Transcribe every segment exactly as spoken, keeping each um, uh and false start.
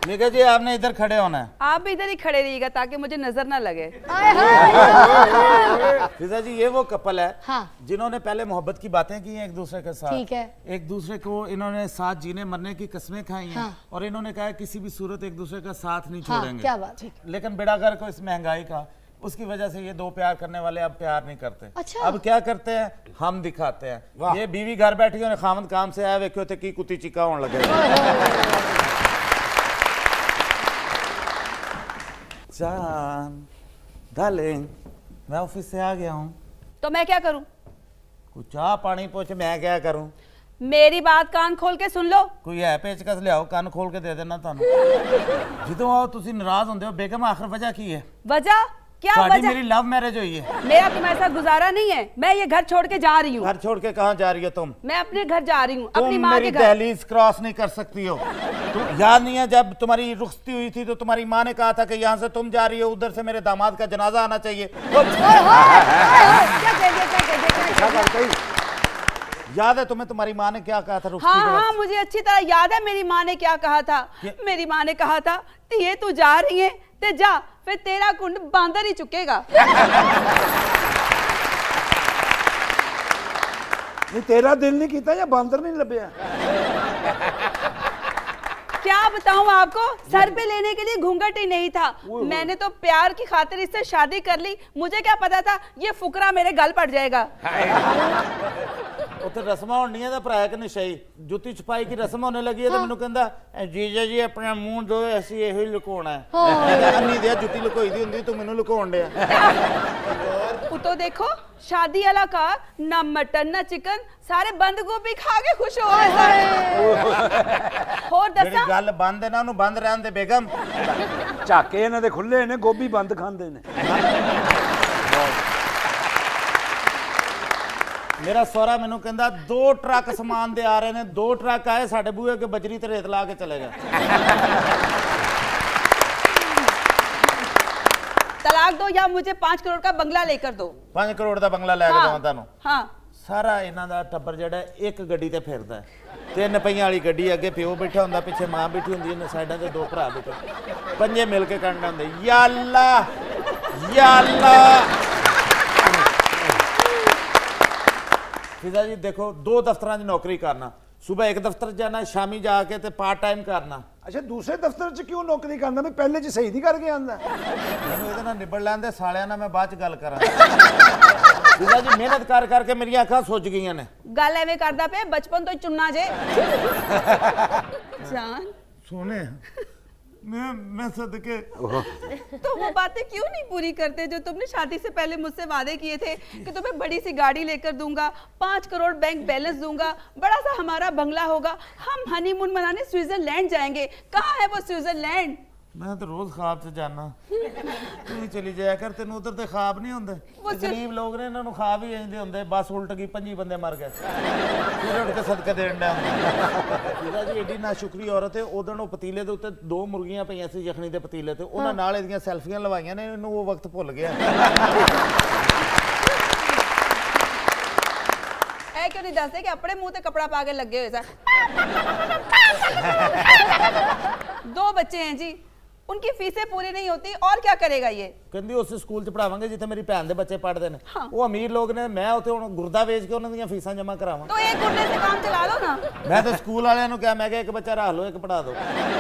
निका जी आपने इधर खड़े होना है। आप भी इधर ही खड़े रहिएगा ताकि मुझे नजर ना लगे। फिजा जी ये वो कपल है हाँ। जिन्होंने पहले मोहब्बत की बातें की हैं एक दूसरे के साथ। ठीक है। एक दूसरे को इन्होंने साथ जीने मरने की कसमें खाई हैं। हाँ। और इन्होंने कहा किसी भी सूरत एक दूसरे का साथ नहीं हाँ, छोड़ेंगे। क्या बात। लेकिन बेड़ागर को इस महंगाई का उसकी वजह से ये दो प्यार करने वाले अब प्यार नहीं करते। अच्छा। अब क्या करते हैं हम दिखाते हैं। ये बीवी घर बैठी और खामद काम से आया वेख्यो थे की कुत्ती चिका होने लगे। जान डार्लिंग मैं ऑफिस से आ गया हूँ। तो मैं क्या करूं? कुछ चाह पानी पूछ मैं क्या करूँ? मेरी बात कान खोल के सुन लो। कोई है पेचकस लियाओ कान खोल के दे देना थानू। जो आओ तुसी नाराज होंदे हो बेगम आखिर वजह की है? वजह क्या वजह? मेरी लव मैरिज हुई है। मेरा तुम्हारे साथ गुजारा नहीं है। मैं ये घर छोड़ के जा रही हूँ। घर छोड़ के कहाँ जा रही हो तुम? मैं अपने घर जा रही हूँ, अपनी माँ के घर। तुम मेरी दहलीज क्रॉस नहीं कर सकती हो। तुम याद नहीं है जब तुम्हारी रुखसती हुई थी तो तुम्हारी माँ ने कहा था कि यहाँ से तुम जा रही हो उधर से मेरे दामाद का जनाजा आना चाहिए। याद है तुम्हें तुम्हारी माँ ने क्या कहा था? हाँ हाँ मुझे अच्छी तरह याद है मेरी माँ ने क्या कहा था। मेरी माँ ने कहा था ये तू जा रही है ते जा फिर तेरा कुंड बांदर ही चुकेगा। नहीं तेरा दिल नहीं कीता या बांदर नहीं लभ्या? क्या बताऊं आपको, सर पे लेने के लिए घूंघट ही नहीं था। मैंने तो प्यार की खातिर इससे शादी कर ली। मुझे क्या पता था ये फुकरा मेरे गल पड़ जाएगा। उत्थे रस्मां होनियां दा भरा कि नशाई जुत्ती छपाई की रस्म होने लगी है तो मैनू कहंदा जीजा जी अपना मुंह दो ऐसी यही ही लुकाना है। अन्नी दिया जुत्ती लुकोई दी हुंदी तू मैनू लुकाउण दे। तो देखो शादी वाला का ना मटन ना चिकन सारे बंद गोभी खा के खुश हो गए। और दसा गल बंद है ना उन्होंने बंद रहन दे बेगम। झाके इन्हां दे खुले ने गोभी बंद खांदे ने। मेरा सोहरा मैनू कहंदा दो ट्रक समान दे आ रहे ने। दो ट्रक आए साडे बूहे के बजरी ते रेत ला के चले गए। तलाक दो या मुझे पांच करोड़ का बंगला लेकर दो। पांच करोड़ का बंगला लेके हाँ, दवां तानू। हाँ सारा इन्हां दा टब्बर जेड़ा एक गड्डी ते फिरदा है। तीन पहियां वाली गड्डी अगे प्यो बैठा हुंदा पिछे मां बैठी हुंदी है साइडां ते दो भरा बैठे पंजे मिल के करना हुंदे या अल्लाह या अल्लाह। फिजा जी देखो दो दफ्तरां च नौकरी करना सुबह एक दफ्तर जाना शामी जाके ते पार्ट टाइम करना। अच्छा दूसरे दफ्तर च क्यों नौकरी करना? मैं पहले च सही नहीं करके आंदा। मैनूं इहदे नाल निबड़ लैंदे सालियां नाल मैं बाद च गल करां। फिजा जी मेहनत कर करके मेरी अखां सुज गईयां ने। गल एवें करदा पे बचपन तो चुनना जे। जान सोने मैं मैं सदके तो वो बातें क्यों नहीं पूरी करते जो तुमने शादी से पहले मुझसे वादे किए थे कि तुम्हें बड़ी सी गाड़ी लेकर दूंगा, पांच करोड़ बैंक बैलेंस दूंगा, बड़ा सा हमारा बंगला होगा, हम हनीमून मनाने स्विट्जरलैंड जाएंगे। कहाँ है वो स्विट्जरलैंड? मैं तो रोज ख्वाब से जाना तू चली जाया कर तेन उधर ते ख्वाब नहीं होंदे। गरीब लोग ने इन्होंने ख्वाब ही इंदे होंदे बस उल्ट गई पंजी बंदे मर गए फिर उठ के सदका देन डा फिजा जी एडी ना शुक्री औरत है। उदन वो पतीले दे उत्ते दो मुर्गियां पईयां सी यखनी दे पतीले ते उन्हां नाल इहदियां सेल्फियां लवाईयां ने इन्हू वो वक्त भुल गया। ऐ क्यों नहीं दसदे कि अपने मुंह ते कपड़ा पा के लगे हुए सा। दो बच्चे हैं जी उनकी फीसें पूरी नहीं होती और क्या करेगा ये? कहंदी उस स्कूल च पढ़ावांगे जिथे मेरी भैन दे बच्चे पढ़दे ने। हाँ। वो अमीर लोग ने मैं उत्थे हुण गुरदा वेच के उन्हां दीयां फीसां जमा करावां। तो एक गुंडे से काम चला लो ना। मैं तो स्कूल वालियां नूं कहा मैं कहा एक बच्चा रख लो एक पढ़ा दो।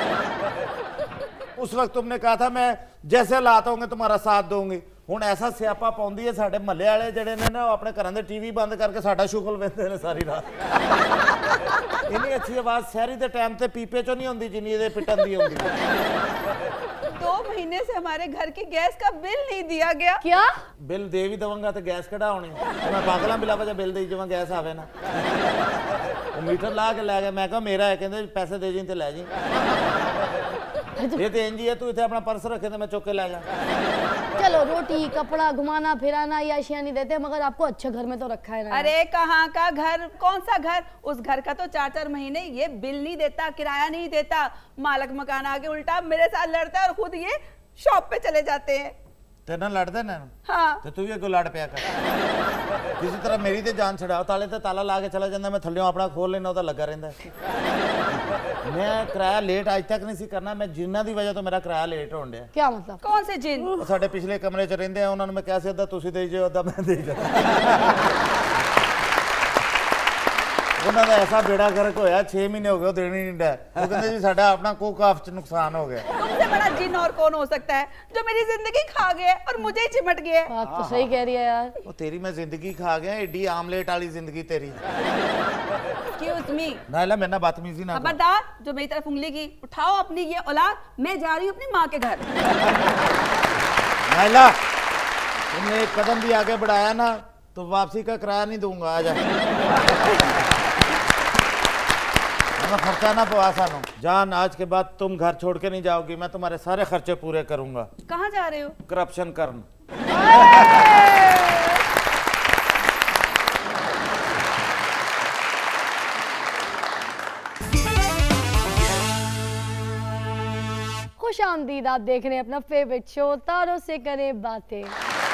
उस वक्त तुमने कहा था मैं जैसे हालात होंगे तुम्हारा साथ दूंगी। हुण ऐसा स्यापा पाउंदी है साडे महल्ले वाले जेडे ने ना अपने घरां दे टीवी बंद करके साडा शुगल वेंदे ने सारी रात। इन्नी अच्छी आवाज शहरी दे टाइम ते पीपे चो नहीं होंदी जिन्नी इहदे पिटन दी होंदी। दो महीने से हमारे घर की गैस का बिल नहीं दिया गया। क्या बिल दे भी दवांगा तो गैस कड़ा होनी मैं पागलां बिला वजह बिल दे जवां गैस आवे ना। वो मीटर ला के लै गया मैं कहा मेरा है कहंदे पैसे दे जी ते लै जी। ये तो इंज ही है तू इत्थे अपना पर्स रखे तो मैं चुक के लै जा। चलो रोटी कपड़ा घुमाना फिराना ये अशिया नहीं देते मगर आपको अच्छे घर में तो रखा है ना। अरे कहाँ का घर, कौन सा घर? उस घर का तो चार चार महीने ये बिल नहीं देता, किराया नहीं देता। मालक मकान आके उल्टा मेरे साथ लड़ता है और खुद ये शॉप पे चले जाते हैं। तेरे लड़ते ना हाँ तो तू भी अगो लड़ पिया कर। किसी तरह मेरी तो जान छड़ाओ ताले ते ताला ला के चला जाता मैं थल्लियों अपना खोल लेना तो लगा रहा। मैं किराया लेट आज तक नहीं सी करना, मैं जिन्ना दी वजह तो मेरा किराया लेट होਣ ਡਿਆ। क्या मतलब? कौन से जिन? ਉਹ ਸਾਡੇ ਪਿਛਲੇ ਕਮਰੇ 'ਚ ਰਹਿੰਦੇ ਆ, ਉਹਨਾਂ ਨੂੰ ਮੈਂ ਕਿਹਾ ਸੀ ਅੱਧਾ ਤੁਸੀਂ ਦੇਈ ਜਾਓ ਅੱਧਾ ਮੈਂ ਦੇਈ ਜਾਵਾਂ। ਉਹਨਾਂ ਦਾ ਐਸਾ ਬੇੜਾ ਗਰਕ ਹੋਇਆ, छह महीने हो गए ਉਹ ਦੇਣੀ ਨਹੀਂ ਡਿਆ। ਉਹ ਕਹਿੰਦੇ ਜੀ ਸਾਡਾ ਆਪਣਾ ਕੋਕ ਆਫ 'ਚ ਨੁਕਸਾਨ ਹੋ ਗਿਆ। तुमसे बड़ा जिन और कौन हो सकता है जो मेरी जिंदगी खा गया है और मुझे ही चिमट गया है? बात तो सही कह रही है यार। ਉਹ ਤੇਰੀ ਮੈਂ ਜ਼ਿੰਦਗੀ ਖਾ ਗਿਆ, ਏਡੀ ਆਮਲੇਟ ਵਾਲੀ ਜ਼ਿੰਦਗੀ ਤੇਰੀ। Excuse me. नाइला मेरे ना बदतमीजी ना कर। खबरदार जो मेरी तरफ उंगली की, उठाओ अपनी ये औलाद, मैं जा रही हूँ अपनी माँ के घर। नाइला तुमने एक कदम भी आगे बढ़ाया ना तो वापसी का किराया नहीं दूंगा। आजा खर्चा ना पवा सानू। जान आज के बाद तुम घर छोड़ के नहीं जाओगी, मैं तुम्हारे सारे खर्चे पूरे करूंगा। कहाँ जा रहे हो? करप्शन करन। खुश आमदीद, आप देख रहे हैं अपना फेवरेट शो तारों से करें बातें।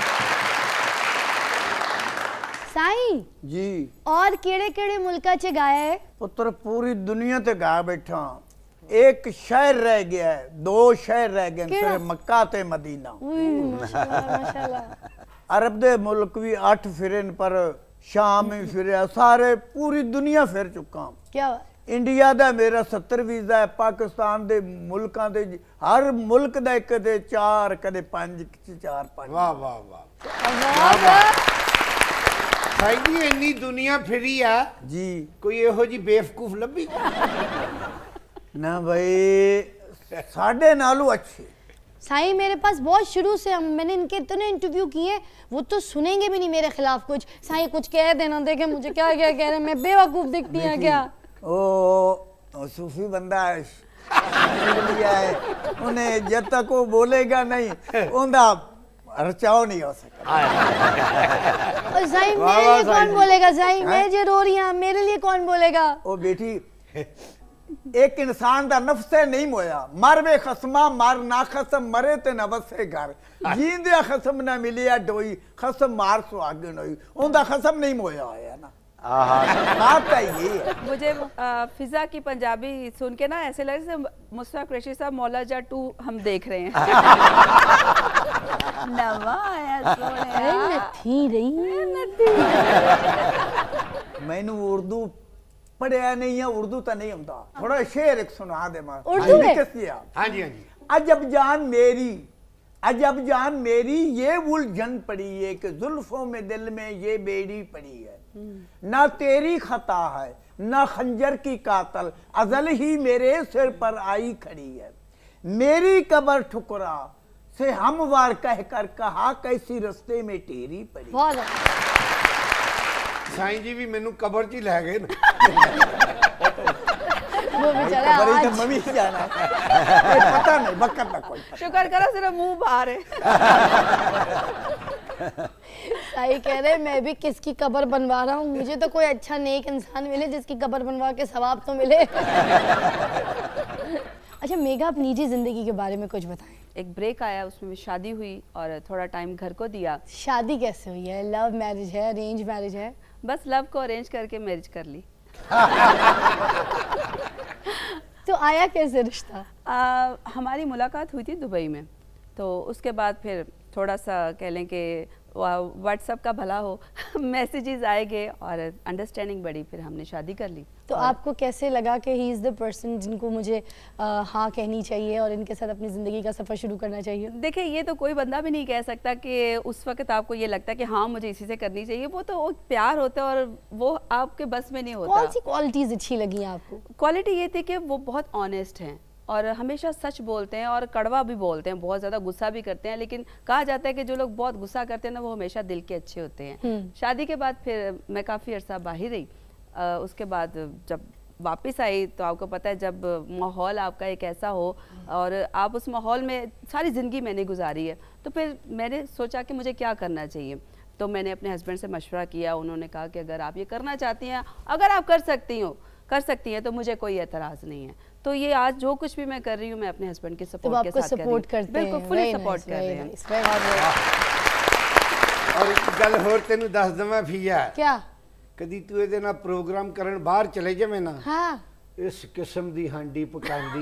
साईं जी और केड़े केड़े मुल्का च गाया है? पुत्र पूरी दुनिया ते गा बैठा। एक शहर रह गया है, दो शहर रह गए, केड़ा? सिर्फ मक्का ते मदीना। उई, माशाल्लाह माशाल्लाह। अरब दे मुल्क भी अठ फिरे पर शाम ही फिरे, सारे पूरी दुनिया फिर चुका। क्या बात? इंडिया दा मेरा सत्तर वीजा है, पाकिस्तान दे मुल्कां दे हर मुल्क दा एक दे चार कदे पंज चार पंज। वाह वाह वाह अल्लाह। साईं जी इन्नी दुनिया फिरी आ जी कोई ਇਹੋ ਜੀ बेवकूफ लभी? ना भाई साढ़े नालू अच्छे। साईं मेरे पास बहुत शुरू से हम मैंने इनके इतने इंटरव्यू किए, वो तो सुनेंगे भी नहीं मेरे खिलाफ कुछ। साईं कुछ कह देना, देखे मुझे क्या क्या कह रहे हैं, मैं बेवकूफ दिखती हैं क्या? ओ, ओ सूफी बंदा है, है उन्हें जब तक वो बोलेगा नहीं उनका रचाव नहीं हो सकता। और साईं मेरे लिए कौन बोलेगा? साईं मैं जो रो रही हूं मेरे लिए कौन बोलेगा? ओ बेटी एक इंसान का नफ्स है नहीं मोया, मर वे खसमा मर ना खसम मरे ते नवस से घर जींदे खसम ना मिलिया डोई खसम मार सुहागन होई, उनका खसम नहीं मोया है ना। बात है ये है। मुझे आ, फिजा की पंजाबी सुन के ना ऐसे लगे जैसे मुस्तफा कुरैशी साहब मौला जा टू हम देख रहे हैं। नवा आया सोनिया। नथी रही मैनू उर्दू पढ़िया नहीं है, उर्दू तो नहीं होता, थोड़ा शेर एक सुना दे मां। उर्दू में? हाँ जी हाँ जी। अजब जान मेरी अजब जान मेरी ये उलझन पड़ी है कि जुल्फों में दिल में ये बेड़ी पड़ी है, ना तेरी खता है ना खंजर की कातल अजल ही मेरे सिर पर आई खड़ी है। मेरी कबर ठुकरा से हमवार कह कर कहा कैसी रस्ते में टेरी पड़ी। बहुत साईं जी भी मैनू कबर च ही लै गए ना। वो बेचारा कबर ही तो आज मम्मी जाना है। ये पता नहीं बकर ना कोई। शुक्र करो सिर्फ मुंह बाहर है। साईं कह रहे मैं भी किसकी कब्र बनवा रहा हूँ, मुझे तो कोई अच्छा नेक इंसान मिले जिसकी कब्र बनवा के सवाब तो मिले। अच्छा मेघा, आप निजी जिंदगी के बारे में कुछ बताएं। एक ब्रेक आया, उसमें शादी हुई और थोड़ा टाइम घर को दिया। शादी कैसे हुई है? लव मैरिज है, अरेंज मैरिज है? बस लव को अरेंज करके मैरिज कर ली। तो आया कैसे रिश्ता? आ, हमारी मुलाकात हुई थी दुबई में, तो उसके बाद फिर थोड़ा सा कह लें कि व्हाट्सएप का भला हो, मैसेजेस आए गए और अंडरस्टैंडिंग बढ़ी, फिर हमने शादी कर ली। तो आपको कैसे लगा कि ही इज़ द पर्सन जिनको मुझे आ, हाँ कहनी चाहिए और इनके साथ अपनी ज़िंदगी का सफ़र शुरू करना चाहिए? देखिए ये तो कोई बंदा भी नहीं कह सकता कि उस वक्त आपको ये लगता है कि हाँ मुझे इसी से करनी चाहिए, वो तो वो प्यार होता है और वो आपके बस में नहीं होता। कौन सी क्वालिटीज़ अच्छी लगी आपको? क्वालिटी ये थी कि वो बहुत ऑनेस्ट हैं और हमेशा सच बोलते हैं और कड़वा भी बोलते हैं, बहुत ज़्यादा गुस्सा भी करते हैं, लेकिन कहा जाता है कि जो लोग बहुत गुस्सा करते हैं ना वो हमेशा दिल के अच्छे होते हैं। शादी के बाद फिर मैं काफ़ी अरसा बाहर रही, आ, उसके बाद जब वापस आई तो आपको पता है जब माहौल आपका एक ऐसा हो और आप उस माहौल में सारी ज़िंदगी मैंने गुजारी है, तो फिर मैंने सोचा कि मुझे क्या करना चाहिए। तो मैंने अपने हस्बैंड से मशवरा किया, उन्होंने कहा कि अगर आप ये करना चाहती हैं, अगर आप कर सकती हो कर सकती हैं तो मुझे कोई एतराज़ नहीं है। तो ये आज जो कुछ भी मैं कर रही हूँ मैं अपने हस्बैंड के सपोर्ट के साथ कर रही हूँ। करते हैं, बिल्कुल फुली सपोर्ट कर रहे हैं। और एक गल होर तेनू दस दवां फिया, क्या? कदी तू ਇਹਦੇ ਨਾਲ प्रोग्राम करन बाहर चले जावे ना हाँ इस किस्म दी हांडी पकांदी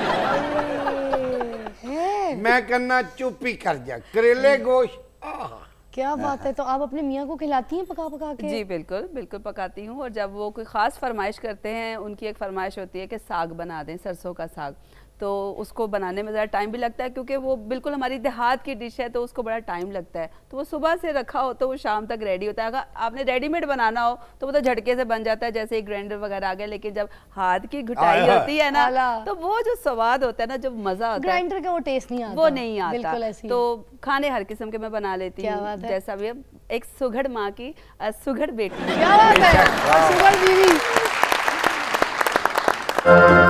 है है मैं कहना चुप ही कर जा करेले गोश्त आह क्या बात है। तो आप अपने मियाँ को खिलाती हैं पका पका के? जी बिल्कुल बिल्कुल पकाती हूँ। और जब वो कोई ख़ास फरमाइश करते हैं, उनकी एक फरमाइश होती है कि साग बना दें, सरसों का साग, तो उसको बनाने में ज़रा टाइम भी लगता है क्योंकि वो बिल्कुल हमारी देहात की डिश है, तो उसको बड़ा टाइम लगता है। तो वो सुबह से रखा हो तो वो शाम तक रेडी होता है। अगर आपने रेडीमेड बनाना हो तो वो तो झटके से बन जाता है, जैसे ग्राइंडर वगैरह आ गया। लेकिन जब हाथ की घुटाई होती है ना, तो वो जो स्वाद होता है ना, जो मजा आता है, ग्राइंडर का वो टेस्ट नहीं आता, वो नहीं आता। बिल्कुल ऐसी तो खाने हर किस्म के मैं बना लेती हूँ, जैसा भी। एक सुघड़ माँ की सुघड़ बेटी। क्या बात है, सुघड़ बीवी।